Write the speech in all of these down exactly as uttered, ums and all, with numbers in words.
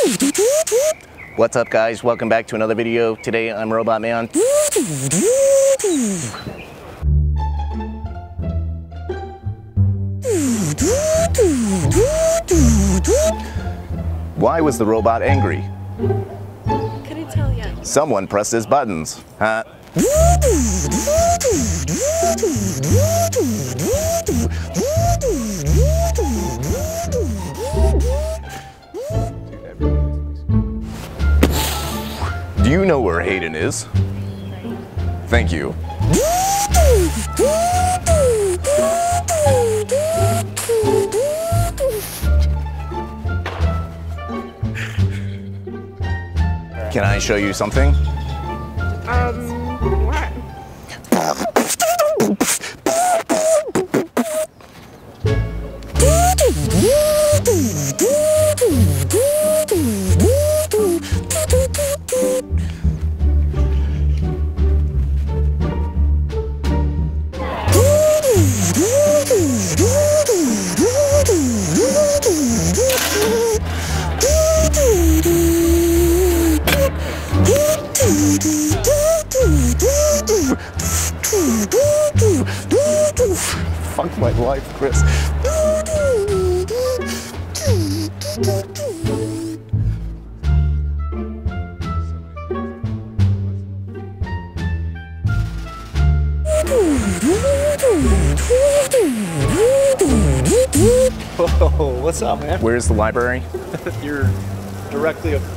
What's up, guys? Welcome back to another video. Today I'm Robot Man. Why was the robot angry? Couldn't tell yet. Someone pressed his buttons. Huh? Do you know where Hayden is? Thank you. Can I show you something? Um, what? Fuck my life, Chris. Whoa, what's up, man? Where's the library? You're directly away.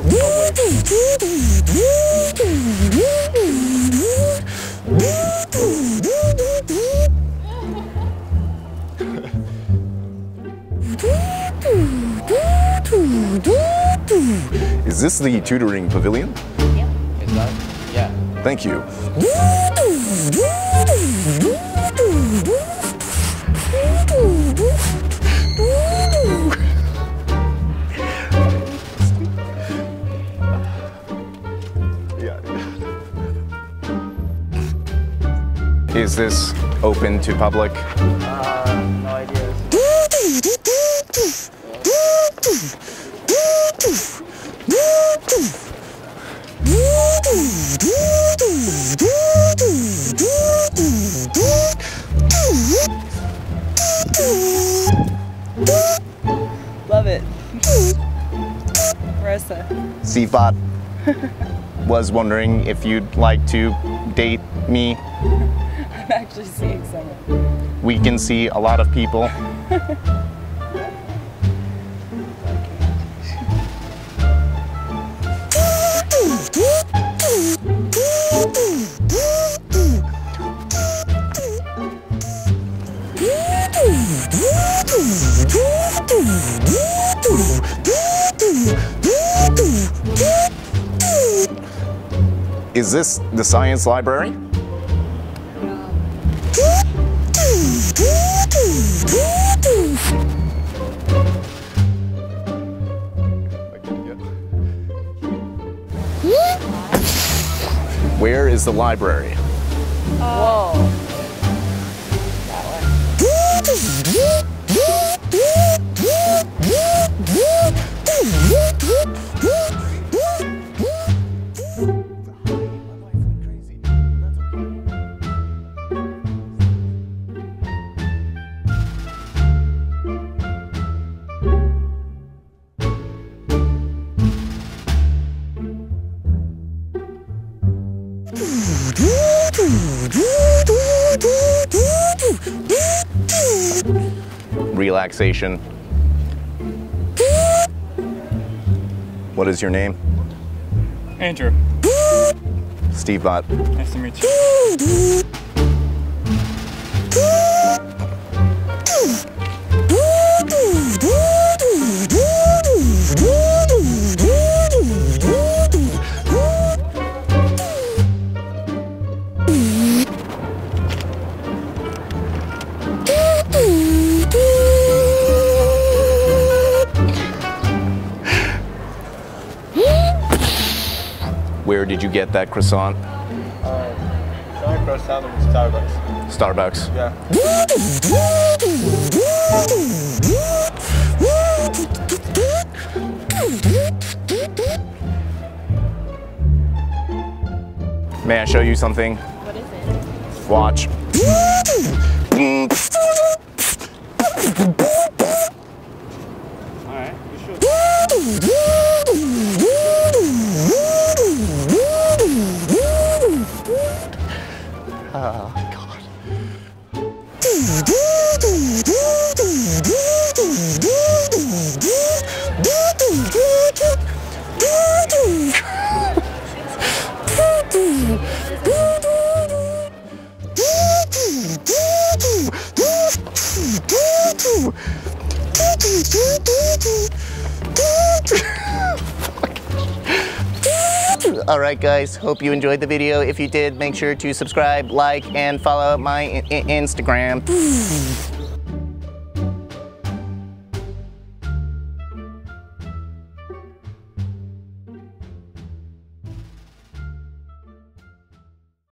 Is this the tutoring pavilion? Yeah. Is that? Yeah. Thank you. Is this open to public? Uh, no idea. Love it. Marissa. C-Bot was wondering if you'd like to date me. I'm actually seeing someone. We can see a lot of people. Is this the science library? Where is the library? Whoa. Relaxation. What is your name? Andrew. Steve-Bot. Nice to meet you. Where did you get that croissant? Uh, Johnny Croissant in Starbucks. Starbucks. Yeah. Woo! May I show you something? What is it? Watch. Alright, you should. Oh, God. Alright guys, hope you enjoyed the video. If you did, make sure to subscribe, like, and follow my I- I- Instagram.